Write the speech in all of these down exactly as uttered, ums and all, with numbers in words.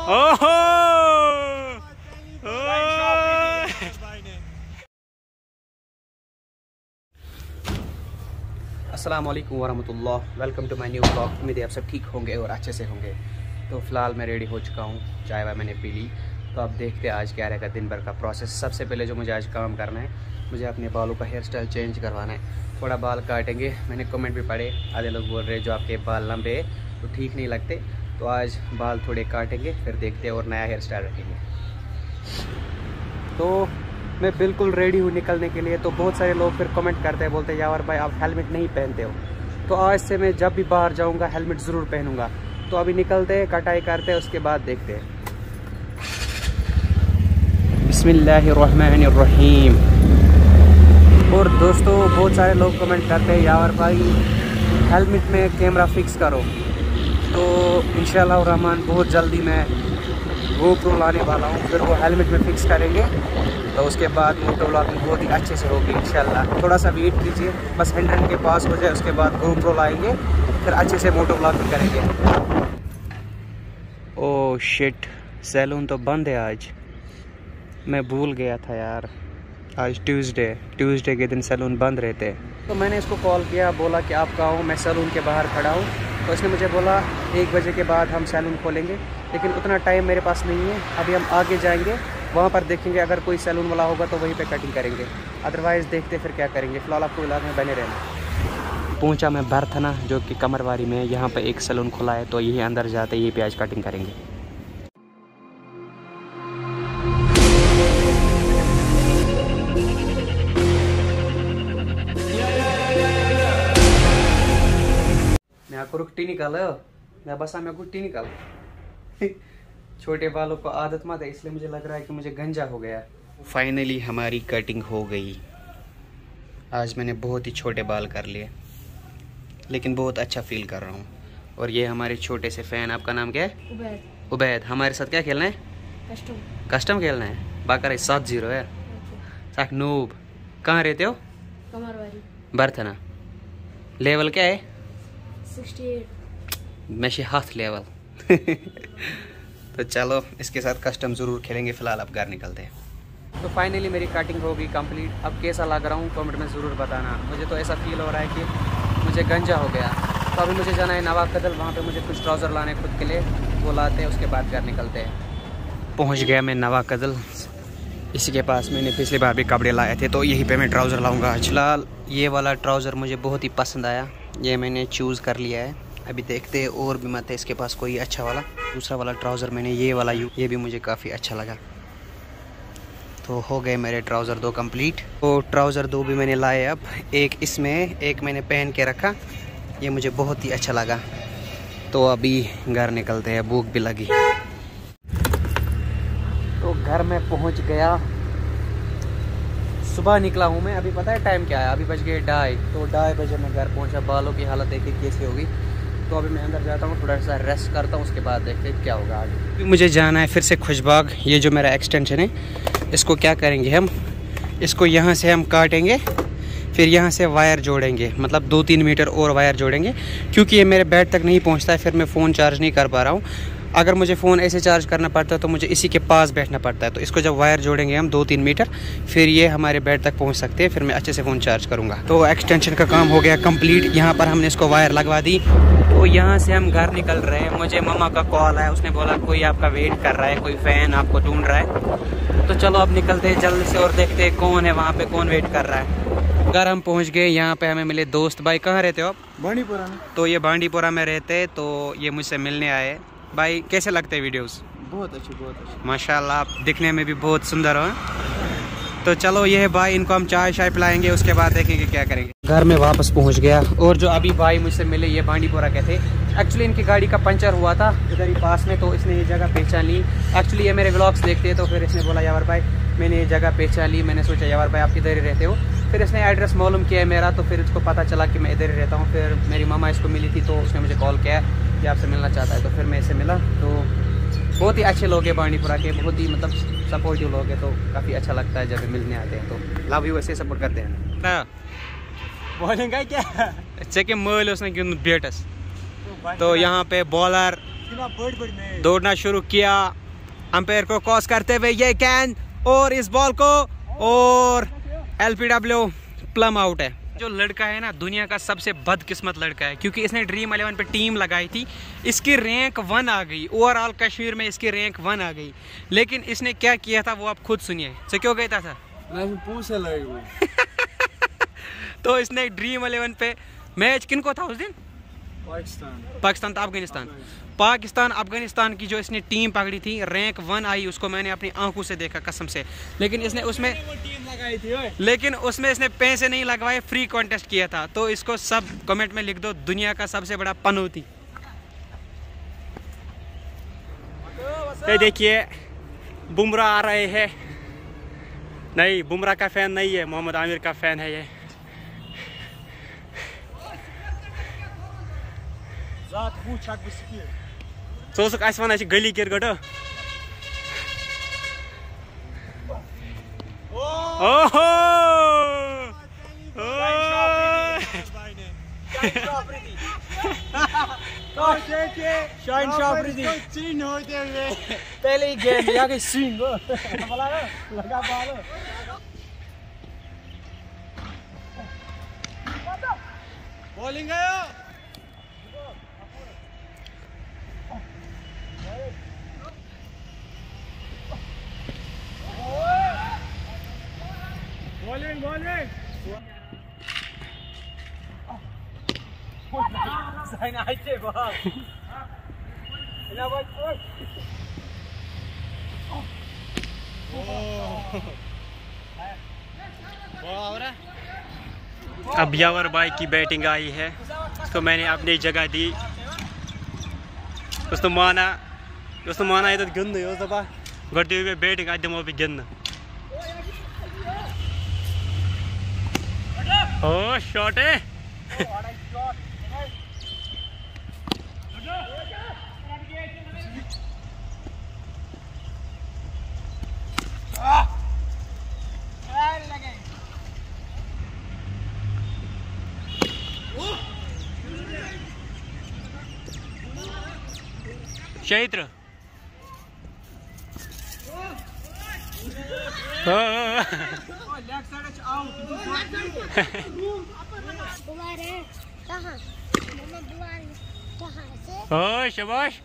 ओहो अस्सलाम वालेकुम वरहमतुल्लाह। Welcome to my new blog. उम्मीद है आप सब ठीक होंगे और अच्छे से होंगे। तो फ़िलहाल मैं रेडी हो चुका हूँ, चाय वाय मैंने पी ली। तो अब देखते हैं आज क्या रहेगा दिन भर का प्रोसेस। सबसे पहले जो मुझे आज काम करना है, मुझे अपने बालों का हेयर स्टाइल चेंज करवाना है। थोड़ा बाल काटेंगे। मैंने कमेंट भी पढ़े, आधे लोग बोल रहे जो आपके बाल लंबे तो ठीक नहीं लगते। तो आज बाल थोड़े काटेंगे, फिर देखते हैं और नया हेयर स्टाइल रखेंगे। तो मैं बिल्कुल रेडी हूँ निकलने के लिए। तो बहुत सारे लोग फिर कमेंट करते हैं, बोलते हैं यावर भाई आप हेलमेट नहीं पहनते हो। तो आज से मैं जब भी बाहर जाऊँगा हेलमेट ज़रूर पहनूँगा। तो अभी निकलते हैं, कटाई करते हैं, उसके बाद देखते हैं। बिस्मिल्लाहिर्रहमानिर्रहीम। और दोस्तों बहुत सारे लोग कमेंट करते हैं यावर भाई हेलमेट में कैमरा फिक्स करो। तो इंशाअल्लाह रहमान बहुत जल्दी मैं गोप्रो लाने वाला हूँ, फिर वो हेलमेट में फिक्स करेंगे। तो उसके बाद मोटो व्लॉगिंग बहुत ही अच्छे से होगी इंशाअल्लाह। थोड़ा सा वेट कीजिए, बस हंड्रेड के पास हो जाए, उसके बाद गोप्रो लाएंगे, फिर अच्छे से मोटो व्लॉगिंग करेंगे। ओह शिट, सैलून तो बंद है आज। मैं भूल गया था यार, आज ट्यूसडे ट्यूसडे के दिन सैलून बंद रहते हैं। तो मैंने इसको कॉल किया, बोला कि आप कहाँ हो, मैं सैलून के बाहर खड़ा हूँ। तो इसने मुझे बोला एक बजे के बाद हम सैलून खोलेंगे, लेकिन उतना टाइम मेरे पास नहीं है। अभी हम आगे जाएंगे, वहाँ पर देखेंगे, अगर कोई सैलून वाला होगा तो वहीं पे कटिंग करेंगे, अदरवाइज़ देखते फिर क्या करेंगे। फ़िलहाल आपको इलाज में बने रहना। पहुँचा मैं बरथना, जो कि कमरवारी में, यहाँ पे एक सैलून खुला है। तो यही अंदर जाते यहीं पे आज कटिंग करेंगे। मैं आपको रुकटी निकाल मैं बस मैं गुट्टी निकाल छोटे बालों को आदत मत है, इसलिए मुझे लग रहा है कि मुझे गंजा हो गया। फाइनली हमारी कटिंग हो गई। आज मैंने बहुत ही छोटे बाल कर लिए, लेकिन बहुत अच्छा फील कर रहा हूँ। और ये हमारे छोटे से फैन, आपका नाम क्या है? उबैद। उबैद, हमारे साथ क्या खेलना है? कस्टम। कस्टम खेलना है। बाकर सात जीरो है। साख नूब। कहाँ रहते हो? कमरवारी। बरथना। लेवल क्या है? अड़सठ। मैशे हाथ लेवल तो चलो इसके साथ कस्टम ज़रूर खेलेंगे। फ़िलहाल अब घर निकलते हैं। तो फाइनली मेरी कटिंग हो गई कंप्लीट। अब कैसा लग रहा हूँ कमेंट में ज़रूर बताना। मुझे तो ऐसा फील हो रहा है कि मुझे गंजा हो गया। तो अभी मुझे जाना है नवा कदल, वहाँ पे मुझे कुछ ट्राउज़र लाने खुद के लिए, वो लाते हैं, उसके बाद घर निकलते हैं। पहुँच गया मैं नवा कदल। इसी के पास मैंने पिछली बार भी कपड़े लाए थे, तो यहीं पर मैं ट्राउज़र लाऊँगा। फिलहाल ये वाला ट्राउज़र मुझे बहुत ही पसंद आया, ये मैंने चूज़ कर लिया है। अभी देखते हैं और भी मत है इसके पास कोई अच्छा वाला। दूसरा वाला ट्राउज़र मैंने ये वाला यू ये भी मुझे काफ़ी अच्छा लगा। तो हो गए मेरे ट्राउज़र दो कंप्लीट। तो ट्राउज़र दो भी मैंने लाए। अब एक इसमें, एक मैंने पहन के रखा, ये मुझे बहुत ही अच्छा लगा। तो अभी घर निकलते हैं, भूख भी लगी। तो घर में पहुंच गया। सुबह निकला हूँ मैं, अभी पता है टाइम क्या है? अभी बज गए ढाई। तो ढाई बजे मैं घर पहुँचा। बालों की हालत देखिए कैसी होगी। तो अभी मैं अंदर जाता हूँ, थोड़ा सा रेस्ट करता हूँ, उसके बाद देखते हैं क्या होगा आगे। मुझे जाना है फिर से खुशबाग। ये जो मेरा एक्सटेंशन है, इसको क्या करेंगे हम, इसको यहाँ से हम काटेंगे, फिर यहाँ से वायर जोड़ेंगे, मतलब दो तीन मीटर और वायर जोड़ेंगे, क्योंकि ये मेरे बेड तक नहीं पहुँचता है। फिर मैं फ़ोन चार्ज नहीं कर पा रहा हूँ। अगर मुझे फ़ोन ऐसे चार्ज करना पड़ता है तो मुझे इसी के पास बैठना पड़ता है। तो इसको जब वायर जोड़ेंगे हम दो तीन मीटर, फिर ये हमारे बेड तक पहुंच सकते हैं। फिर मैं अच्छे से फ़ोन चार्ज करूंगा। तो एक्सटेंशन का काम हो गया कंप्लीट। यहाँ पर हमने इसको वायर लगवा दी। तो यहाँ से हम घर निकल रहे हैं। मुझे मम्मा का कॉल है, उसने बोला कोई आपका वेट कर रहा है, कोई फ़ैन आपको ढूंढ रहा है। तो चलो अब निकलते हैं जल्द से और देखते हैं कौन है वहाँ पर, कौन वेट कर रहा है। घर हम पहुँच गए। यहाँ पर हमें मिले दोस्त भाई। कहाँ रहते हो आप? बांडीपुरा में। तो ये बांडीपुरा में रहते, तो ये मुझसे मिलने आए। भाई कैसे लगते हैं वीडियोस? बहुत अच्छे, बहुत अच्छे माशाल्लाह। आप दिखने में भी बहुत सुंदर हो। तो चलो ये है भाई, इनको हम चाय शाय पिलाएंगे, उसके बाद देखेंगे क्या करेंगे। घर में वापस पहुंच गया। और जो अभी भाई मुझसे मिले, ये बांडीपुरा के थे। एक्चुअली इनकी गाड़ी का पंचर हुआ था इधर ही पास में, तो इसने ये जगह पहचान ली। एक्चुअली ये मेरे व्लॉग्स देखते हैं, तो फिर इसने बोला यावर भाई मैंने ये जगह पहचान ली। मैंने सोचा यावर भाई आप इधर ही रहते हो। फिर इसने एड्रेस मालूम किया है मेरा, तो फिर इसको पता चला कि मैं इधर ही रहता हूँ। फिर मेरी मामा इसको मिली थी, तो उसने मुझे कॉल किया कि आपसे मिलना चाहता है। तो फिर मैं इससे मिला। तो बहुत ही अच्छे लोग हैं बांडीपुरा के, बहुत ही मतलब सपोर्टिव लोग हैं। तो काफ़ी अच्छा लगता है जब मिलने आते हैं। तो लव यू, ऐसे सपोर्ट करते हैं ना। बोलेंगे क्या? अच्छे के मोल उसने गिन बेटस। तो यहाँ पे बॉलर दौड़ना शुरू किया, अंपायर को क्रॉस करते हुए ये कैन और इस बॉल को, और एलपीडब्ल्यू प्लम आउट है। जो लड़का है ना दुनिया का सबसे बदकिस्मत लड़का है, क्योंकि इसने ड्रीम इलेवन पे टीम लगाई थी, इसकी रैंक वन आ गई, ओवरऑल कश्मीर में इसकी रैंक वन आ गई, लेकिन इसने क्या किया था वो आप खुद सुनिए। से क्यों गया था तो इसने ड्रीम इलेवन पे मैच किनको था उस दिन, पाकिस्तान पाकिस्तान था अफगानिस्तान, पाकिस्तान अफगानिस्तान की जो इसने टीम पकड़ी थी, रैंक वन आई, उसको मैंने अपनी आंखों से देखा कसम से। लेकिन इसने उसमें टीम लगाई थी ओए। लेकिन उसमें इसने पैसे नहीं लगवाए, फ्री कॉन्टेस्ट किया था। तो इसको सब कमेंट में लिख दो, दुनिया का सबसे बड़ा पनौती। ये देखिए बुमराह आ रहे हैं, नहीं बुमराह का फैन नहीं है, मोहम्मद आमिर का फैन है ये। सोचक अस वन गली क्रिकेट ओहो शाइन शाफरीदी चीन होते हुए पहले ही गेम या के स्विंग लगा बॉल बॉलिंग आया बॉलिंग बॉलिंग साइन आइते बॉल इना बॉल ओह अब यावर भाई की बैटिंग आई है, उसको मैंने अपनी जगह दी, उसको माना उसको माना ये तो गिंद हो दबा गड्डी हुए बैटिंग आज दमो भी गिंद। ओ शॉट है चैत्र ओ शाबाश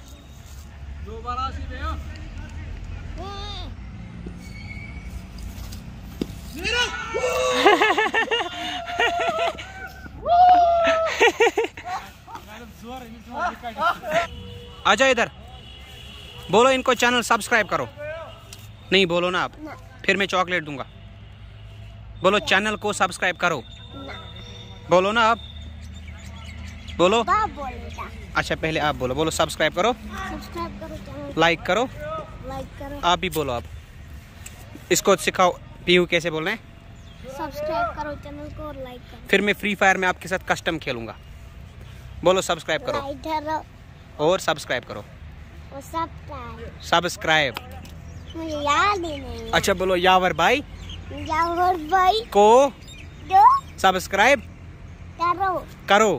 आजा इधर, बोलो इनको चैनल सब्सक्राइब करो। नहीं बोलो ना आप, फिर मैं चॉकलेट दूंगा। बोलो चैनल को सब्सक्राइब करो, बोलो ना आप, बोलो। अच्छा पहले आप बोलो, बोलो सब्सक्राइब करो, सब्सक्राइब करो, लाइक करो, लाइक करो। आप भी बोलो, आप इसको सिखाओ पीयू कैसे बोलना है। सब्सक्राइब करो चैनल को और लाइक करो। फिर मैं फ्री फायर में आपके साथ कस्टम खेलूंगा। बोलो सब्सक्राइब करो इधर और सब्सक्राइब करो, और सब्सक्राइब सब्सक्राइब मुझे याद ही नहीं है। अच्छा बोलो यावर भाई यावर भाई को दो सब्सक्राइब करो करो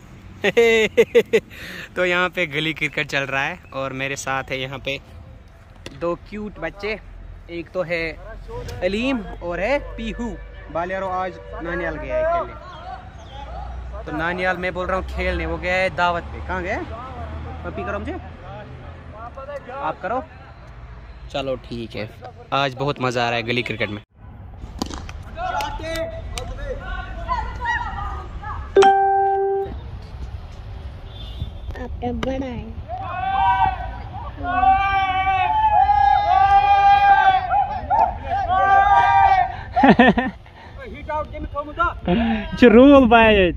तो यहाँ पे गली क्रिकेट चल रहा है और मेरे साथ है यहाँ पे दो क्यूट बच्चे, एक तो है अलीम और है पीहू। बालियारो आज नानियाल गया है खेलने, तो नानियाल मैं बोल रहा हूँ खेलने, वो गया है दावत पे। कहाँ गया? पपी करो मुझे, आप करो। चलो ठीक है, आज बहुत मज़ा आ रहा है गली क्रिकेट में। आपका बड़ा है रूल बाय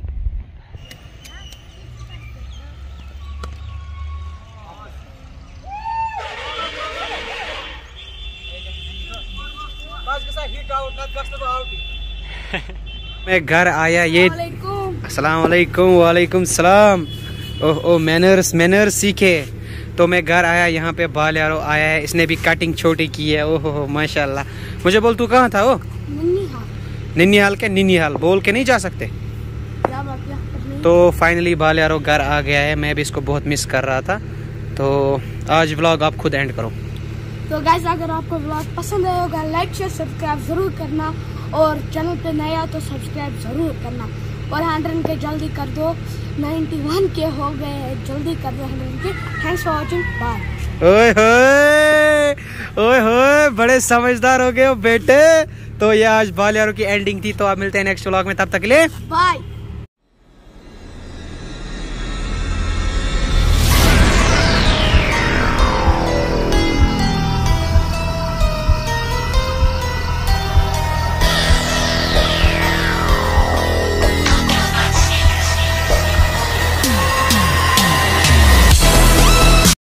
मैं घर आया, ये अस्सलाम वालेकुम। वालेकुम सलाम। ओह ओह मैनर्स मैनर्स सीखे। तो मैं घर आया, यहाँ पे बाल यारो आया है, इसने भी कटिंग छोटी की है। ओह हो माशाल्लाह। मुझे बोल तू कहाँ था? वो निन्नीहाल के निन्नीहाल बोल के नहीं जा सकते। तो फाइनली बाल यारो घर आ गया है, मैं भी इसको बहुत मिस कर रहा था। तो आज व्लॉग आप खुद एंड करो। तो गाइस अगर आपको व्लॉग पसंद आया होगा लाइक शेयर सब्सक्राइब जरूर करना, और चैनल पे नया तो सब्सक्राइब जरूर करना, और हंड्रेड के जल्दी कर दो। इक्यानवे के हो गए, जल्दी कर दो हंड्रेड के। Thanks for watching, bye. ओए होए ओए होए बड़े समझदार हो गए हो बेटे। तो ये आज बाल यारों की एंडिंग थी, तो आप मिलते हैं नेक्स्ट व्लॉग में, तब तक के लिए बाय।